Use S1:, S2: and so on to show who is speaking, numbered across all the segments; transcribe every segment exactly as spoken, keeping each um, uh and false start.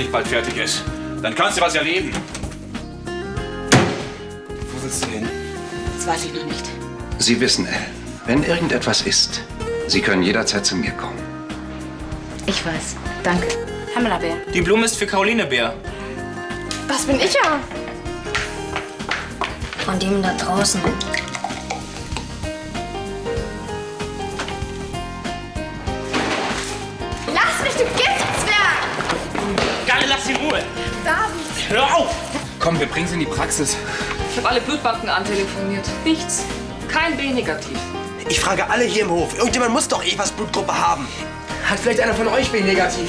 S1: nicht bald fertig ist. Dann kannst du was erleben.
S2: Wo willst du hin?
S3: Das weiß ich noch nicht.
S4: Sie wissen, Elle, wenn irgendetwas ist, Sie können jederzeit zu mir kommen.
S3: Ich weiß. Danke. Hammerlabär.
S5: Die Blume ist für Caroline Bär.
S6: Das bin ich ja.
S7: Von dem da draußen.
S6: Lass mich, du Giftzwerg!
S5: Galle, lass sie in Ruhe!
S6: David!
S5: Hör auf!
S2: Komm, wir bringen sie in die Praxis.
S8: Ich habe alle Blutbanken antelefoniert. Nichts. Kein B-Negativ.
S9: Ich frage alle hier im Hof. Irgendjemand muss doch Evas Blutgruppe haben.
S2: Hat vielleicht einer von euch B-Negativ?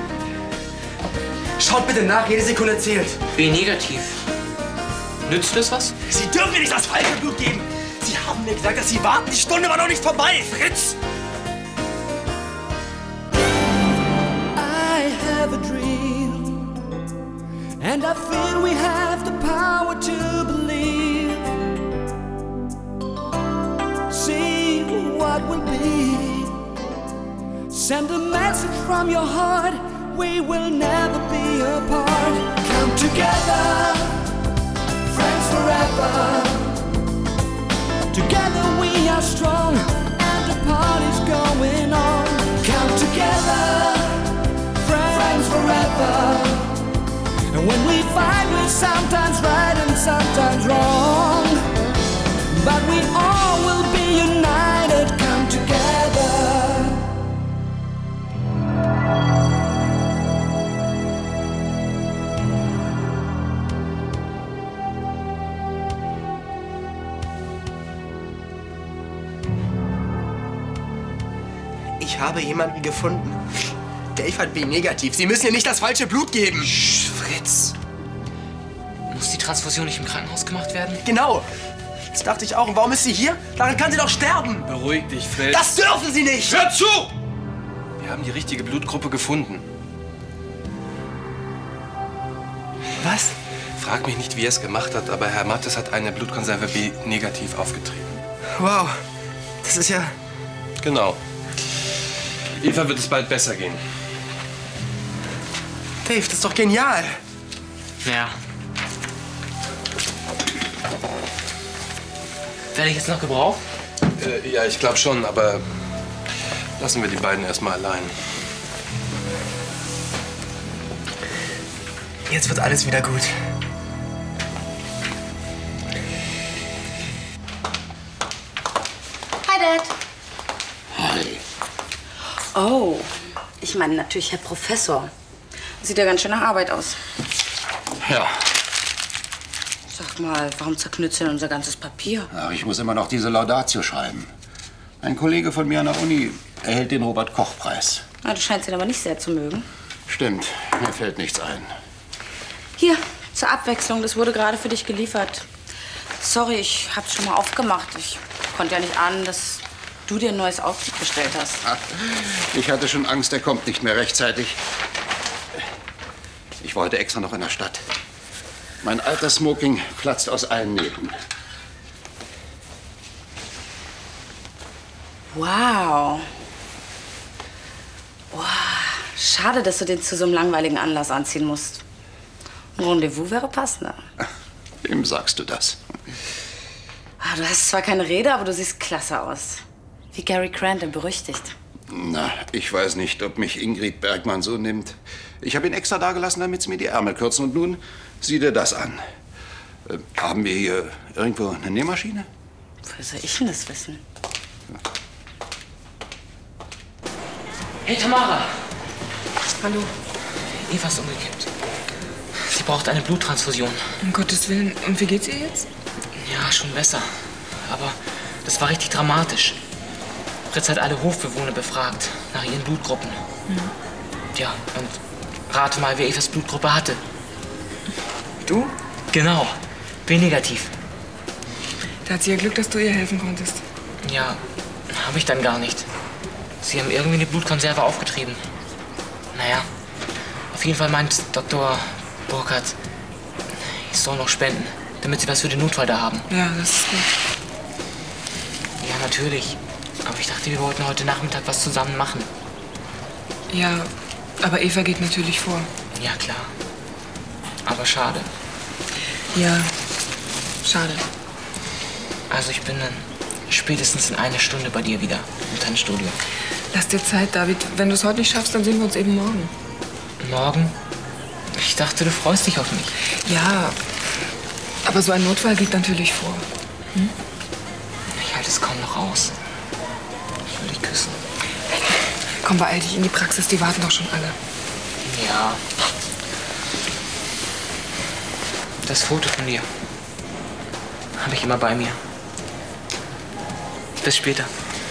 S2: Schaut bitte nach, jede Sekunde zählt.
S5: B-Negativ. Nützt das was?
S9: Sie dürfen mir nicht das falsche Blut geben. Sie haben mir gesagt, dass Sie warten. Die Stunde war noch nicht vorbei, Fritz.
S10: I have a dream, and I feel we have the power to believe. See what will be. Send a message from your heart. We will never be apart. Come together, friends forever. Together we are strong, and the party's going on. Come together, friends forever. And when we fight, we're sometimes right and sometimes wrong. But we all will be united. Come together.
S9: Ich habe jemanden gefunden. Dave hat B-Negativ. Sie müssen ihr nicht das falsche Blut geben.
S5: Sch, Fritz. Muss die Transfusion nicht im Krankenhaus gemacht werden?
S9: Genau. Das dachte ich auch. Und warum ist sie hier? Daran kann sie doch sterben.
S2: Beruhig dich, Fritz.
S9: Das dürfen Sie nicht.
S2: Hör zu! Wir haben die richtige Blutgruppe gefunden.
S9: Was?
S2: Frag mich nicht, wie er es gemacht hat, aber Herr Mattes hat eine Blutkonserve B-Negativ aufgetrieben.
S9: Wow. Das ist ja...
S2: Genau. Eva wird es bald besser gehen.
S9: Dave, das ist doch genial.
S5: Ja. Werde ich jetzt noch gebraucht?
S2: Äh, ja, ich glaube schon, aber lassen wir die beiden erstmal allein.
S9: Jetzt wird alles wieder gut.
S3: Hi, Dad.
S4: Hi.
S3: Oh, ich meine natürlich Herr Professor. Sieht ja ganz schön nach Arbeit aus.
S4: Ja.
S3: Sag mal, warum zerknützt denn unser ganzes Papier?
S4: Ach, ich muss immer noch diese Laudatio schreiben. Ein Kollege von mir an der Uni erhält den Robert-Koch-Preis.
S3: Na, du scheinst ihn aber nicht sehr zu mögen.
S4: Stimmt, mir fällt nichts ein.
S3: Hier, zur Abwechslung, das wurde gerade für dich geliefert. Sorry, ich hab's schon mal aufgemacht. Ich konnte ja nicht ahnen, dass du dir ein neues Outfit bestellt hast.
S4: Ach, ich hatte schon Angst, er kommt nicht mehr rechtzeitig. Ich war heute extra noch in der Stadt. Mein alter Smoking platzt aus allen Nähten.
S3: Wow. Wow. Schade, dass du den zu so einem langweiligen Anlass anziehen musst. Ein Rendezvous wäre passender.
S4: Wem sagst du das?
S3: Ah, du hast zwar keine Rede, aber du siehst klasse aus. Wie Gary Cranton, berüchtigt.
S4: Na, ich weiß nicht, ob mich Ingrid Bergmann so nimmt. Ich habe ihn extra dagelassen, damit sie mir die Ärmel kürzen. Und nun sieh dir das an. Äh, haben wir hier irgendwo eine Nähmaschine?
S3: Woher soll ich denn das wissen?
S5: Hey, Tamara!
S8: Hallo.
S5: Eva ist umgekippt. Sie braucht eine Bluttransfusion.
S8: Um Gottes Willen. Und wie geht's ihr jetzt?
S5: Ja, schon besser. Aber das war richtig dramatisch. Fritz hat alle Hofbewohner befragt nach ihren Blutgruppen.
S8: Mhm.
S5: Ja, und rate mal, wer Evas Blutgruppe hatte.
S8: Du?
S5: Genau, B-Negativ.
S8: Da hat sie ja Glück, dass du ihr helfen konntest.
S5: Ja, habe ich dann gar nicht. Sie haben irgendwie eine Blutkonserve aufgetrieben. Naja, auf jeden Fall meint Doktor Burkhardt, ich soll noch spenden, damit sie was für den Notfall da haben.
S8: Ja, das ist gut.
S5: Ja, natürlich. Aber ich dachte, wir wollten heute Nachmittag was zusammen machen.
S8: Ja, aber Eva geht natürlich vor.
S5: Ja, klar. Aber schade.
S7: Ja, schade.
S5: Also ich bin dann spätestens in einer Stunde bei dir wieder im Tanzstudio.
S7: Lass dir Zeit, David. Wenn du es heute nicht schaffst, dann sehen wir uns eben morgen.
S5: Morgen? Ich dachte, du freust dich auf mich.
S7: Ja, aber so ein Notfall geht natürlich vor. Hm?
S5: Ich halte es kaum noch aus. Ich will dich küssen.
S7: Komm, beeil dich in die Praxis, die warten doch schon alle.
S5: Ja. Das Foto von dir habe ich immer bei mir. Bis später.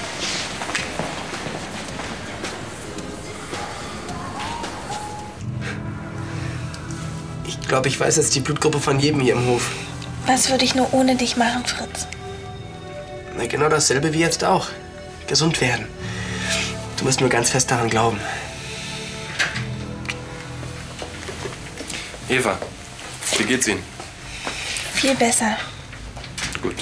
S9: Ich glaube, ich weiß jetzt die Blutgruppe von jedem hier im Hof.
S6: Was würde ich nur ohne dich machen, Fritz?
S9: Na, genau dasselbe wie jetzt auch. Gesund werden. Du musst nur ganz fest daran glauben.
S2: Eva, wie geht's Ihnen?
S6: Viel besser.
S2: Gut.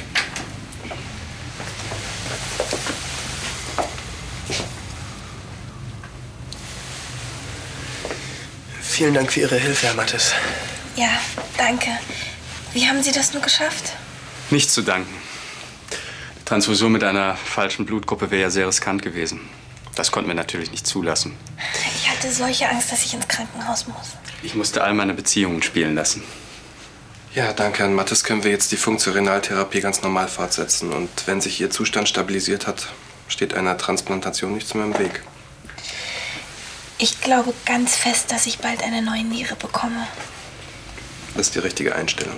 S9: Vielen Dank für Ihre Hilfe, Herr Mattes.
S6: Ja, danke. Wie haben Sie das nur geschafft?
S11: Nichts zu danken. Transfusion mit einer falschen Blutgruppe wäre ja sehr riskant gewesen. Das konnten wir natürlich nicht zulassen.
S6: Ich hatte solche Angst, dass ich ins Krankenhaus muss.
S11: Ich musste all meine Beziehungen spielen lassen.
S2: Ja, danke, Herrn Mattes, können wir jetzt die Funktionaltherapie ganz normal fortsetzen. Und wenn sich Ihr Zustand stabilisiert hat, steht einer Transplantation nichts mehr im Weg.
S6: Ich glaube ganz fest, dass ich bald eine neue Niere bekomme.
S2: Das ist die richtige Einstellung.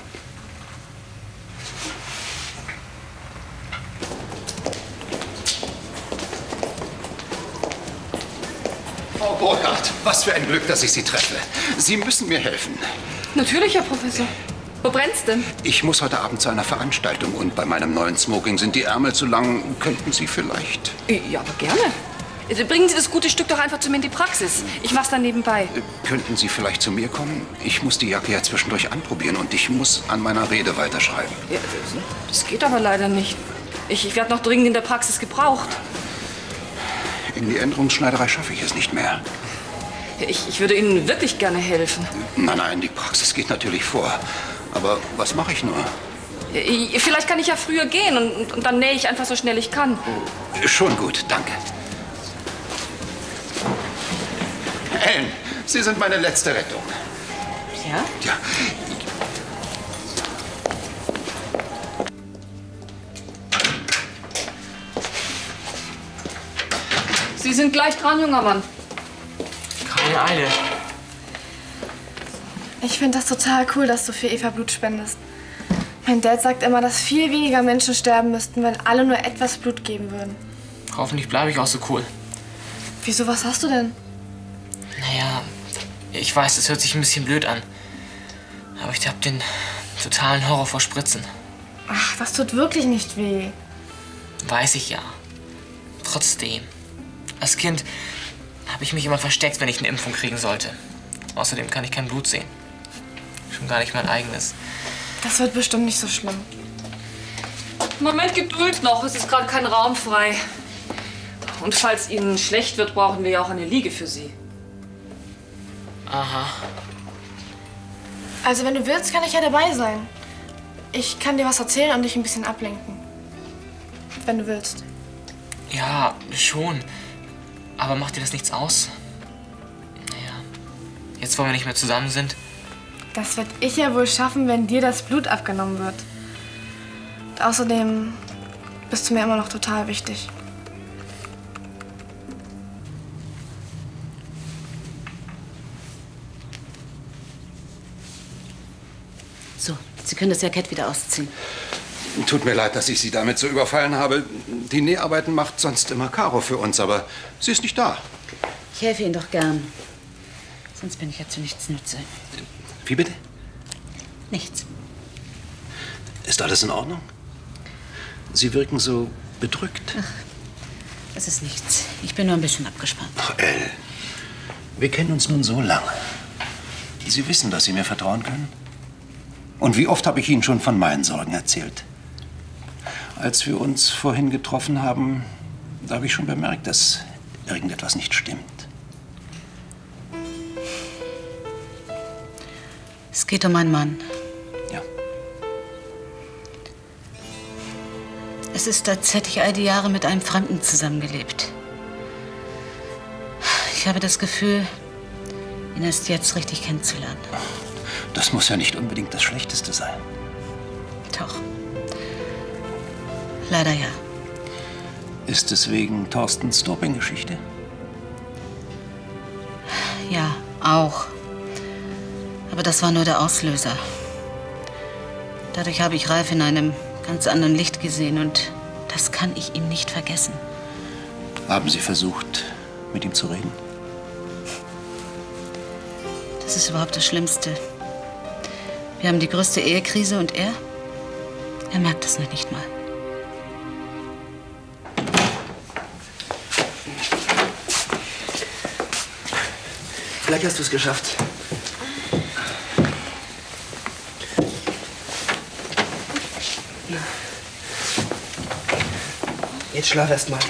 S4: Frau Burkhardt, was für ein Glück, dass ich Sie treffe. Sie müssen mir helfen.
S8: Natürlich, Herr Professor. Wo brennt's denn?
S4: Ich muss heute Abend zu einer Veranstaltung und bei meinem neuen Smoking sind die Ärmel zu lang. Könnten Sie vielleicht?
S8: Ja, aber gerne. Bringen Sie das gute Stück doch einfach zu mir in die Praxis. Ich mach's dann nebenbei.
S4: Könnten Sie vielleicht zu mir kommen? Ich muss die Jacke ja zwischendurch anprobieren und ich muss an meiner Rede weiterschreiben.
S8: Ja, das, das geht aber leider nicht. Ich, ich werde noch dringend in der Praxis gebraucht.
S4: In die Änderungsschneiderei schaffe ich es nicht mehr.
S8: Ich, ich würde Ihnen wirklich gerne helfen.
S4: Nein, nein, die Praxis geht natürlich vor. Aber was mache ich nur?
S8: Ich, vielleicht kann ich ja früher gehen und, und dann nähe ich einfach so schnell ich kann.
S4: Schon gut, danke. Ellen, Sie sind meine letzte Rettung.
S3: Ja?
S4: Ja.
S8: Sie sind gleich dran, junger Mann.
S5: Keine Eile.
S6: Ich finde das total cool, dass du für Eva Blut spendest. Mein Dad sagt immer, dass viel weniger Menschen sterben müssten, wenn alle nur etwas Blut geben würden.
S5: Hoffentlich bleibe ich auch so cool.
S6: Wieso, was hast du denn?
S5: Naja, ich weiß, das hört sich ein bisschen blöd an. Aber ich hab den totalen Horror vor Spritzen.
S6: Ach, das tut wirklich nicht weh.
S5: Weiß ich ja. Trotzdem. Als Kind habe ich mich immer versteckt, wenn ich eine Impfung kriegen sollte. Außerdem kann ich kein Blut sehen. Schon gar nicht mein eigenes.
S6: Das wird bestimmt nicht so schlimm.
S8: Moment, Geduld noch. Es ist gerade kein Raum frei. Und falls Ihnen schlecht wird, brauchen wir ja auch eine Liege für Sie.
S5: Aha.
S6: Also wenn du willst, kann ich ja dabei sein. Ich kann dir was erzählen und dich ein bisschen ablenken. Wenn du willst.
S5: Ja, schon. Aber macht dir das nichts aus? Naja, jetzt wo wir nicht mehr zusammen sind.
S6: Das werde ich ja wohl schaffen, wenn dir das Blut abgenommen wird. Und außerdem bist du mir immer noch total wichtig.
S3: So, Sie können das Jackett wieder ausziehen.
S4: Tut mir leid, dass ich Sie damit so überfallen habe. Die Näharbeiten macht sonst immer Caro für uns, aber sie ist nicht da.
S3: Ich helfe Ihnen doch gern. Sonst bin ich ja zu nichts nütze.
S4: Wie bitte?
S3: Nichts.
S4: Ist alles in Ordnung? Sie wirken so bedrückt.
S3: Ach, das ist nichts. Ich bin nur ein bisschen abgespannt.
S4: Ach, Elle, wir kennen uns nun so lange. Sie wissen, dass Sie mir vertrauen können? Und wie oft habe ich Ihnen schon von meinen Sorgen erzählt? Als wir uns vorhin getroffen haben, da habe ich schon bemerkt, dass irgendetwas nicht stimmt.
S3: Es geht um einen Mann.
S4: Ja.
S3: Es ist, als hätte ich all die Jahre mit einem Fremden zusammengelebt. Ich habe das Gefühl, ihn erst jetzt richtig kennenzulernen.
S4: Das muss ja nicht unbedingt das Schlechteste sein.
S3: Doch. Leider ja.
S4: Ist es wegen Thorstens Doping-Geschichte?
S3: Ja, auch. Aber das war nur der Auslöser. Dadurch habe ich Ralf in einem ganz anderen Licht gesehen und das kann ich ihm nicht vergessen.
S4: Haben Sie versucht, mit ihm zu reden?
S3: Das ist überhaupt das Schlimmste. Wir haben die größte Ehekrise und er? Er merkt es noch nicht mal.
S9: Vielleicht hast du es geschafft. Jetzt schlaf erst mal.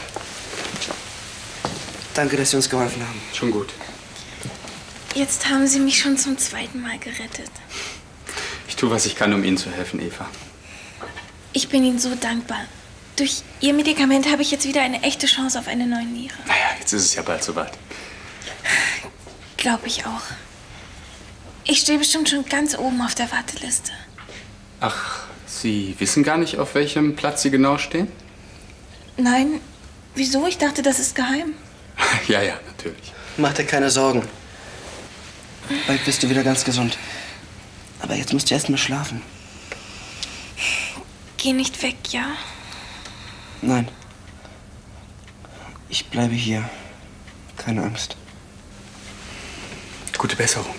S9: Danke, dass Sie uns geholfen haben.
S11: Schon gut.
S12: Jetzt haben Sie mich schon zum zweiten Mal gerettet.
S11: Ich tue, was ich kann, um Ihnen zu helfen, Eva.
S12: Ich bin Ihnen so dankbar. Durch Ihr Medikament habe ich jetzt wieder eine echte Chance auf eine neue Niere.
S11: Naja, jetzt ist es ja bald soweit.
S12: Glaube ich auch. Ich stehe bestimmt schon ganz oben auf der Warteliste.
S11: Ach, Sie wissen gar nicht, auf welchem Platz Sie genau stehen?
S12: Nein, wieso? Ich dachte, das ist geheim.
S11: Ja, ja, natürlich.
S9: Mach dir keine Sorgen. Bald bist du wieder ganz gesund. Aber jetzt musst du erst mal schlafen.
S12: Geh nicht weg, ja?
S9: Nein. Ich bleibe hier. Keine Angst.
S11: Gute Besserung.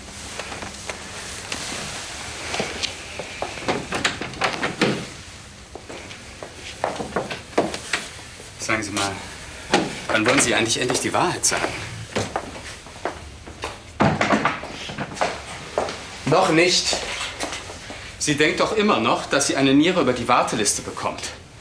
S11: Sagen Sie mal, wann wollen Sie eigentlich endlich die Wahrheit sagen?
S9: Noch nicht.
S11: Sie denkt doch immer noch, dass sie eine Niere über die Warteliste bekommt.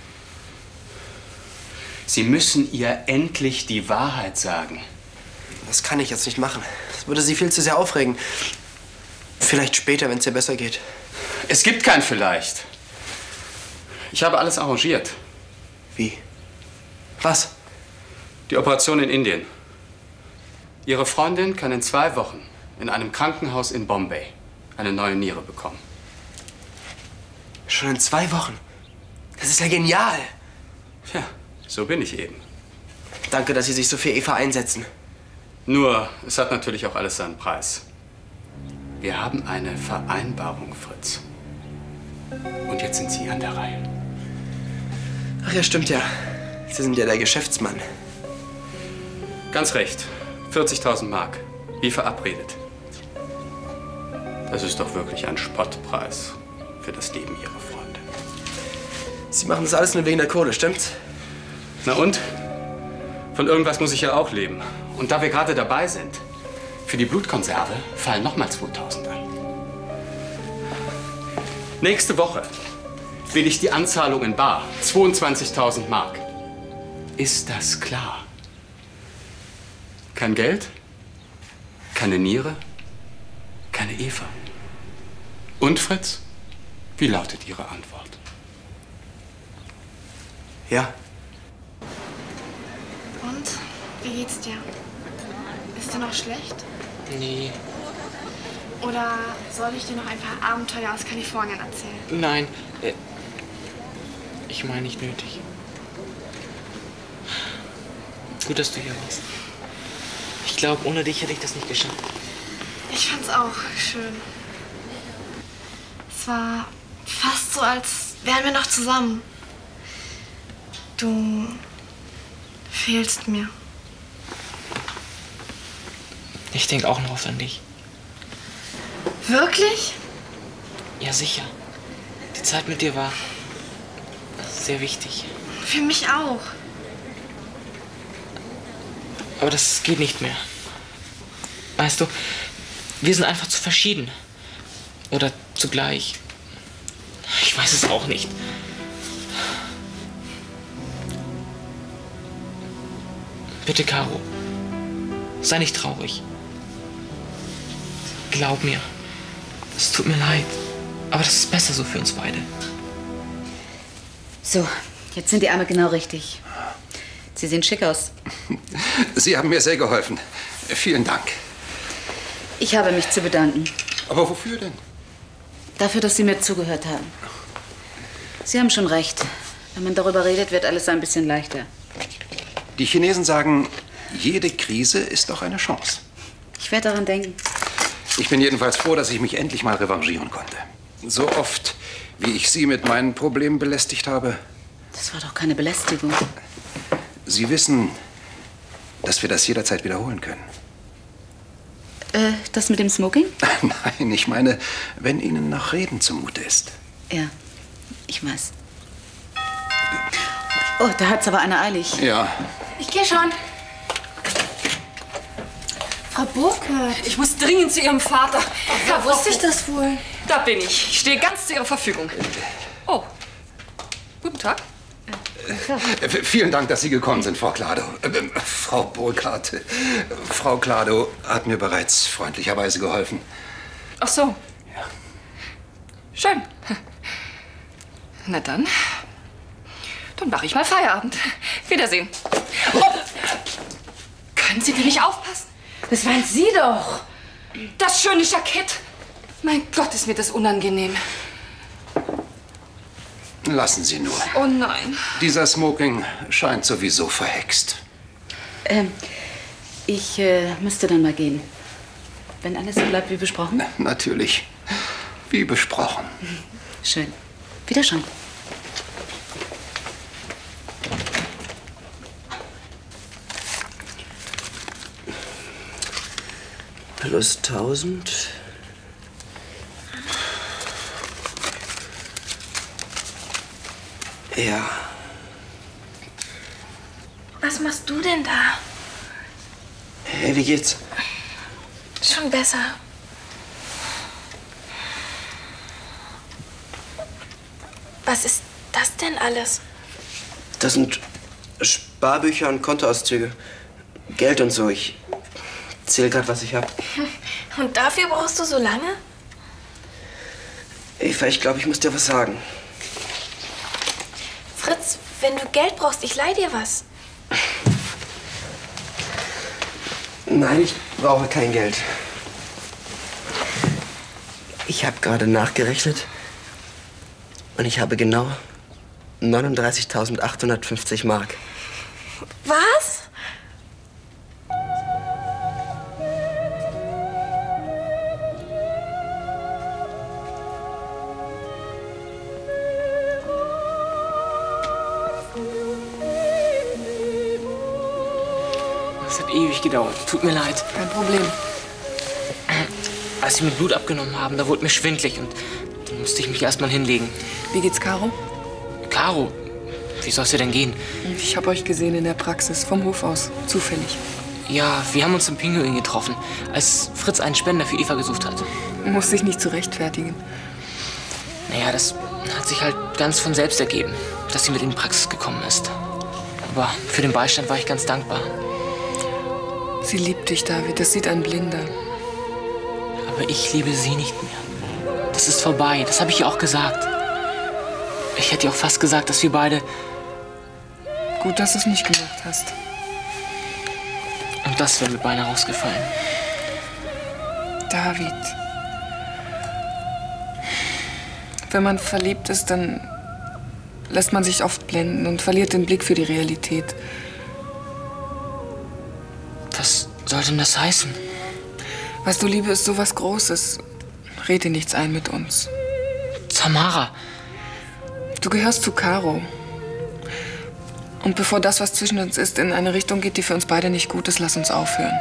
S11: Sie müssen ihr endlich die Wahrheit sagen.
S9: Das kann ich jetzt nicht machen. Das würde sie viel zu sehr aufregen. Vielleicht später, wenn es ihr besser geht.
S11: Es gibt kein Vielleicht. Ich habe alles arrangiert.
S9: Wie? Was?
S11: Die Operation in Indien. Ihre Freundin kann in zwei Wochen in einem Krankenhaus in Bombay eine neue Niere bekommen.
S9: Schon in zwei Wochen? Das ist ja genial.
S11: Ja, so bin ich eben.
S9: Danke, dass Sie sich so für Eva einsetzen.
S11: Nur, es hat natürlich auch alles seinen Preis. Wir haben eine Vereinbarung, Fritz. Und jetzt sind Sie an der Reihe.
S9: Ach ja, stimmt ja. Sie sind ja der Geschäftsmann.
S11: Ganz recht. vierzigtausend Mark. Wie verabredet. Das ist doch wirklich ein Spottpreis für das Leben Ihrer Freunde.
S9: Sie machen das alles nur wegen der Kohle, stimmt's?
S11: Na und? Von irgendwas muss ich ja auch leben. Und da wir gerade dabei sind, für die Blutkonserve fallen nochmal zweitausend an. Nächste Woche will ich die Anzahlung in bar. zweiundzwanzigtausend Mark. Ist das klar? Kein Geld? Keine Niere? Keine Eva? Und Fritz? Wie lautet Ihre Antwort?
S9: Ja.
S6: Und? Wie geht's dir? Ist dir noch schlecht?
S5: Nee,
S6: Oder soll ich dir noch ein paar Abenteuer aus Kalifornien erzählen?
S5: nein. Äh, ich meine nicht nötig. Gut, dass du hier warst. Ich glaube, ohne dich hätte ich das nicht geschafft.
S6: Ich fand's auch schön. Es war fast so, als wären wir noch zusammen. Du fehlst mir.
S5: Ich denke auch noch oft an dich.
S6: Wirklich?
S5: Ja, sicher. Die Zeit mit dir war sehr wichtig.
S6: Für mich auch.
S5: Aber das geht nicht mehr. Weißt du, wir sind einfach zu verschieden. Oder zugleich. Ich weiß es auch nicht. Bitte, Caro. Sei nicht traurig. Glaub mir. Es tut mir leid. Aber das ist besser so für uns beide.
S3: So, jetzt sind die Arme genau richtig. Sie sehen schick aus.
S4: Sie haben mir sehr geholfen. Vielen Dank.
S3: Ich habe mich zu bedanken.
S4: Aber wofür denn?
S3: Dafür, dass Sie mir zugehört haben. Sie haben schon recht. Wenn man darüber redet, wird alles ein bisschen leichter.
S4: Die Chinesen sagen, jede Krise ist doch eine Chance.
S3: Ich werde daran denken.
S4: Ich bin jedenfalls froh, dass ich mich endlich mal revanchieren konnte. So oft, wie ich Sie mit meinen Problemen belästigt habe.
S3: Das war doch keine Belästigung.
S4: Sie wissen, dass wir das jederzeit wiederholen können.
S3: Äh, das mit dem Smoking?
S4: Nein, ich meine, wenn Ihnen nach Reden zumute ist.
S3: Ja, ich weiß. Oh, da hat's aber einer eilig.
S4: Ja.
S6: Ich gehe schon. Frau Burkhardt.
S8: Ich muss dringend zu Ihrem Vater.
S6: Ja, wusste ich das wohl?
S8: Da bin ich. Ich stehe ganz zu Ihrer Verfügung. Oh. Guten Tag.
S4: Äh, vielen Dank, dass Sie gekommen sind, Frau Klado. Äh, Frau Burkhardt. Äh, Frau Klado hat mir bereits freundlicherweise geholfen.
S8: Ach so.
S4: Ja.
S8: Schön. Na dann. Dann mache ich mal Feierabend. Wiedersehen. Oh. Können Sie denn nicht aufpassen?
S6: Das waren Sie doch.
S8: Das schöne Jackett. Mein Gott, ist mir das unangenehm.
S4: Lassen Sie nur.
S8: Oh nein.
S4: Dieser Smoking scheint sowieso verhext.
S3: Ähm, ich äh, müsste dann mal gehen. Wenn alles so bleibt wie besprochen?
S4: Na, natürlich. Wie besprochen.
S3: Schön. Wiederschauen.
S9: Plus tausend. Ja.
S12: Was machst du denn da?
S9: Hey, wie geht's?
S12: Schon besser. Was ist das denn alles?
S9: Das sind Sparbücher und Kontoauszüge. Geld und so. Ich zähl grad, was ich hab.
S12: Und dafür brauchst du so lange?
S9: Eva, ich glaube, ich muss dir was sagen.
S12: Fritz, wenn du Geld brauchst, ich leih dir was.
S9: Nein, ich brauche kein Geld. Ich habe gerade nachgerechnet und ich habe genau neununddreißigtausendachthundertfünfzig Mark.
S12: Was?
S5: Das hat ewig gedauert. Tut mir leid.
S7: Kein Problem.
S5: Als sie mir Blut abgenommen haben, da wurde mir schwindlig und dann musste ich mich erst mal hinlegen.
S7: Wie geht's Caro?
S5: Caro, wie soll es dir denn gehen?
S7: Ich habe euch gesehen in der Praxis, vom Hof aus, zufällig.
S5: Ja, wir haben uns im Pinguin getroffen, als Fritz einen Spender für Eva gesucht hat.
S7: Muss sich nicht zu rechtfertigen.
S5: Naja, das hat sich halt ganz von selbst ergeben, dass sie mit in die Praxis gekommen ist. Aber für den Beistand war ich ganz dankbar.
S7: Sie liebt dich, David, das sieht ein Blinder.
S5: Aber ich liebe sie nicht mehr. Das ist vorbei, das habe ich ihr auch gesagt. Ich hätte ihr auch fast gesagt, dass wir beide...
S7: Gut, dass du es nicht gemacht hast.
S5: Und das wäre mir beinahe rausgefallen.
S7: David. Wenn man verliebt ist, dann lässt man sich oft blenden und verliert den Blick für die Realität.
S5: Was soll denn das heißen?
S7: Weißt du, Liebe ist sowas Großes. Red dir nichts ein mit uns.
S5: Tamara.
S7: Du gehörst zu Caro. Und bevor das, was zwischen uns ist, in eine Richtung geht, die für uns beide nicht gut ist, lass uns aufhören.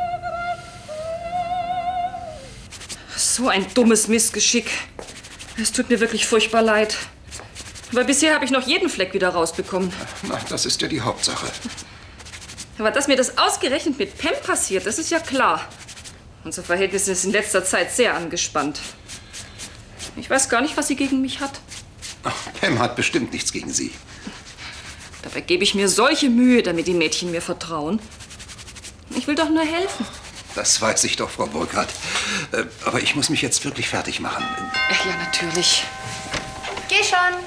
S8: So ein dummes Missgeschick. Es tut mir wirklich furchtbar leid. Aber bisher habe ich noch jeden Fleck wieder rausbekommen.
S4: Na, das ist ja die Hauptsache.
S8: Aber dass mir das ausgerechnet mit Pam passiert, das ist ja klar. Unser Verhältnis ist in letzter Zeit sehr angespannt. Ich weiß gar nicht, was sie gegen mich hat.
S4: Ach, Pam hat bestimmt nichts gegen Sie.
S8: Dabei gebe ich mir solche Mühe, damit die Mädchen mir vertrauen. Ich will doch nur helfen.
S4: Das weiß ich doch, Frau Burkhardt. Äh, aber ich muss mich jetzt wirklich fertig machen.
S7: Ja, natürlich.
S12: Geh schon.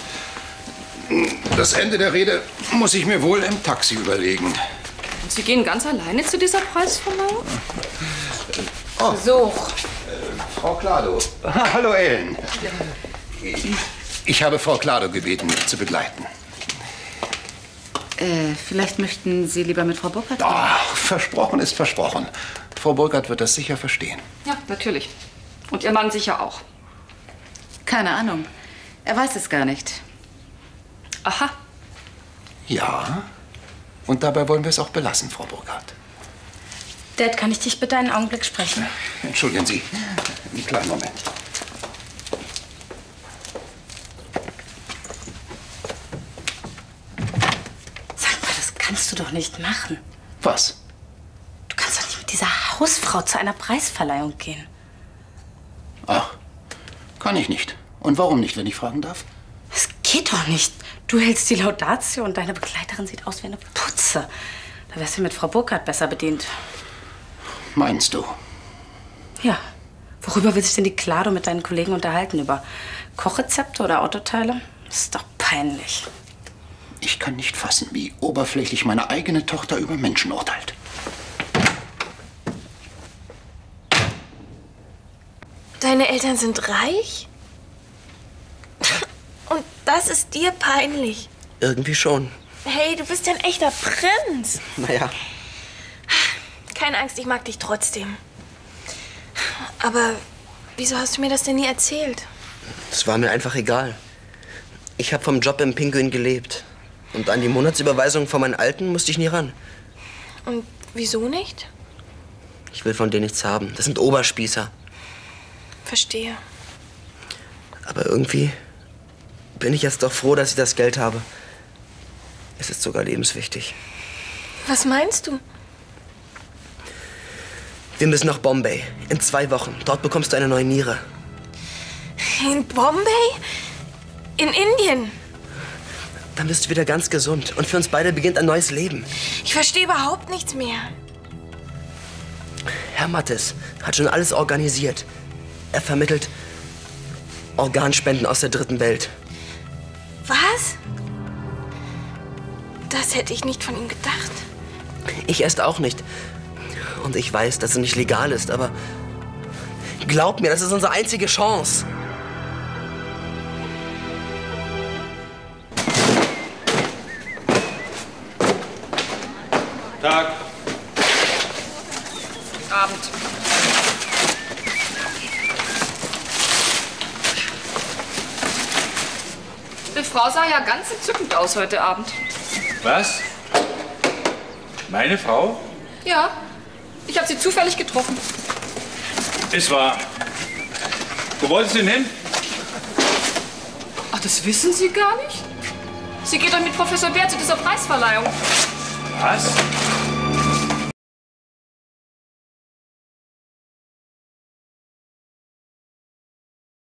S4: Das Ende der Rede muss ich mir wohl im Taxi überlegen.
S8: Und Sie gehen ganz alleine zu dieser Preisverleihung?
S4: Oh.
S8: Besuch.
S4: Äh, Frau Klado. Hallo, Ellen. Ich habe Frau Klado gebeten, mich zu begleiten.
S3: Äh, vielleicht möchten Sie lieber mit Frau Burkhardt reden?
S4: Ach, versprochen ist versprochen. Frau Burkhardt wird das sicher verstehen.
S8: Ja, natürlich. Und Ihr Mann sicher auch.
S3: Keine Ahnung. Er weiß es gar nicht.
S8: Aha.
S4: Ja. Und dabei wollen wir es auch belassen, Frau Burkhardt.
S12: Dad, kann ich dich bitte einen Augenblick sprechen?
S4: Entschuldigen Sie. Einen kleinen Moment.
S12: Sag mal, das kannst du doch nicht machen.
S4: Was?
S12: Du kannst doch nicht mit dieser Hausfrau zu einer Preisverleihung gehen.
S4: Ach, kann ich nicht. Und warum nicht, wenn ich fragen darf?
S12: Das geht doch nicht. Du hältst die Laudatio und deine Begleiterin sieht aus wie eine Putze. Da wärst du mit Frau Burkhardt besser bedient.
S4: Meinst du?
S12: Ja. Worüber will sich denn die Klado mit deinen Kollegen unterhalten? Über Kochrezepte oder Autoteile? Das ist doch peinlich.
S4: Ich kann nicht fassen, wie oberflächlich meine eigene Tochter über Menschen urteilt.
S12: Deine Eltern sind reich? Und das ist dir peinlich?
S9: Irgendwie schon.
S12: Hey, du bist ja ein echter Prinz.
S9: Naja.
S12: Keine Angst, ich mag dich trotzdem. Aber wieso hast du mir das denn nie erzählt?
S9: Es war mir einfach egal. Ich habe vom Job im Pinguin gelebt. Und an die Monatsüberweisung von meinen Alten musste ich nie ran.
S12: Und wieso nicht?
S9: Ich will von denen nichts haben. Das sind Oberspießer.
S12: Verstehe.
S9: Aber irgendwie bin ich jetzt doch froh, dass ich das Geld habe. Es ist sogar lebenswichtig.
S12: Was meinst du?
S9: Wir müssen nach Bombay. In zwei Wochen. Dort bekommst du eine neue Niere.
S12: In Bombay? In Indien?
S9: Dann bist du wieder ganz gesund. Und für uns beide beginnt ein neues Leben.
S12: Ich verstehe überhaupt nichts mehr.
S9: Herr Mattes hat schon alles organisiert. Er vermittelt Organspenden aus der dritten Welt.
S12: Was? Das hätte ich nicht von ihm gedacht.
S9: Ich erst auch nicht. Und ich weiß, dass es nicht legal ist, aber glaub mir, das ist unsere einzige Chance.
S1: Tag.
S8: Abend. Die Frau sah ja ganz entzückend aus heute Abend.
S1: Was? Meine Frau?
S8: Ja, ich habe sie zufällig getroffen.
S1: Ist wahr. Wo wolltest du denn hin?
S8: Ach, das wissen Sie gar nicht? Sie geht doch mit Professor Bär zu dieser Preisverleihung.
S1: Was?